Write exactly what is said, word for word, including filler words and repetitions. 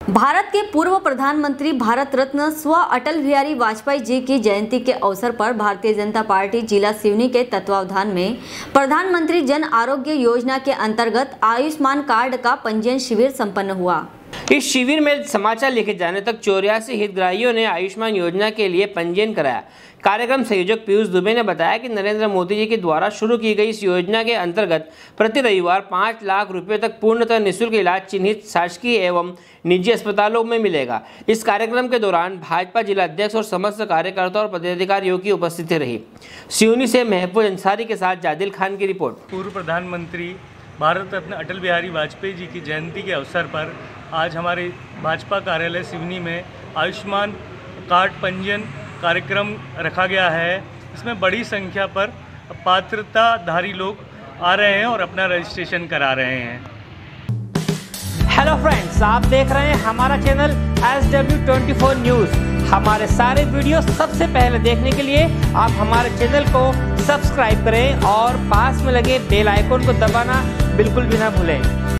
भारत के पूर्व प्रधानमंत्री भारत रत्न स्व अटल बिहारी वाजपेयी जी की जयंती के अवसर पर भारतीय जनता पार्टी जिला सिवनी के तत्वावधान में प्रधानमंत्री जन आरोग्य योजना के अंतर्गत आयुष्मान कार्ड का पंजीयन शिविर संपन्न हुआ। इस शिविर में समाचार लिखे जाने तक चौरासी हितग्राहियों ने आयुष्मान योजना के लिए पंजीयन कराया। कार्यक्रम संयोजक पीयूष दुबे ने बताया कि नरेंद्र मोदी जी के द्वारा शुरू की गई इस योजना के अंतर्गत प्रति रविवार पाँच लाख रुपए तक पूर्णतः निःशुल्क इलाज चिन्हित शासकीय एवं निजी अस्पतालों में मिलेगा। इस कार्यक्रम के दौरान भाजपा जिला अध्यक्ष और समस्त कार्यकर्ता और पदाधिकारियों की उपस्थिति रही। सिवनी से महफूज अंसारी के साथ जादिल खान की रिपोर्ट। पूर्व प्रधानमंत्री भारत रत्न अटल बिहारी वाजपेयी जी की जयंती के अवसर पर आज हमारे भाजपा कार्यालय सिवनी में आयुष्मान कार्ड पंजीयन कार्यक्रम रखा गया है। इसमें बड़ी संख्या पर पात्रताधारी लोग आ रहे हैं और अपना रजिस्ट्रेशन करा रहे हैं। हेलो फ्रेंड्स, आप देख रहे हैं हमारा channel S W twenty four news. हमारे सारे वीडियो सबसे पहले देखने के लिए आप हमारे चैनल को सब्सक्राइब करें और पास में लगे बेल आइकन को दबाना बिल्कुल भी ना भूलें।